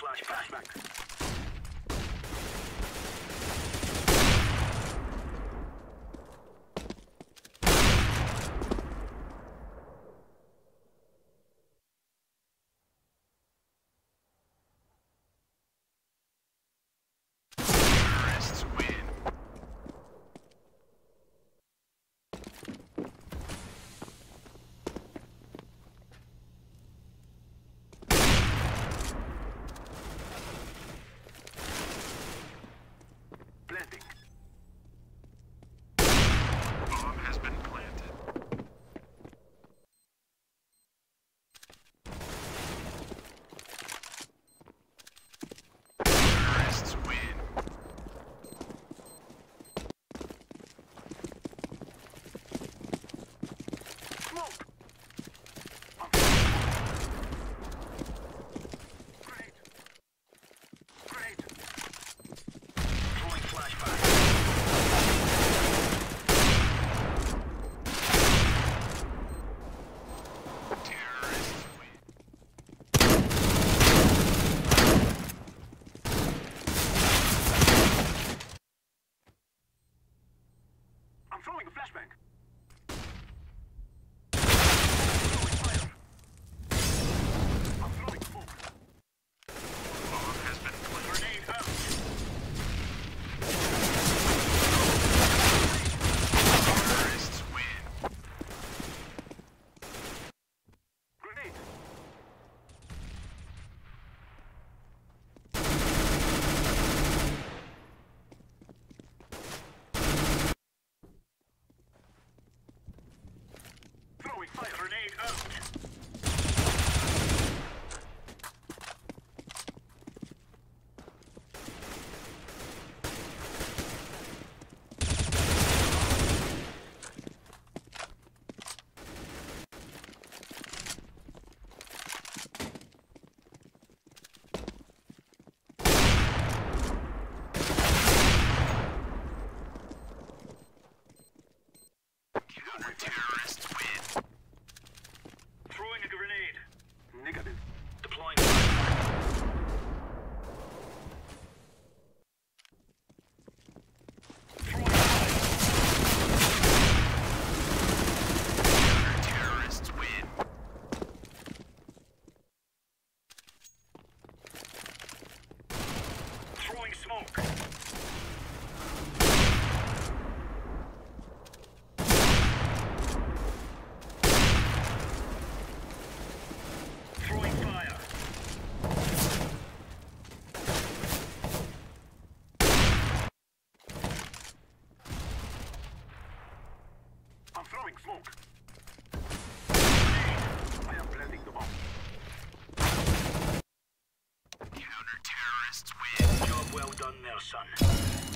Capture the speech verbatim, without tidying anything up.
flashback. Terrorists win. Planting. Bomb has been planted. Terrorists win. Smoke! Grenade! Grenade! Throwing flashback. Terrorists win. I'm throwing a flashbang. Throwing fire. I'm throwing smoke. Bomb has been planted. Grenade out. Terrorists win. Grenade. Throwing fire. Grenade out. Counter-terrorists win. Throwing a grenade. Negative. Deploying flashbang. Throwing fire. Counter-terrorists win. Throwing smoke. Throwing fire. I'm throwing smoke. I am planting the bomb. Counter-terrorists win. Job well done there, son.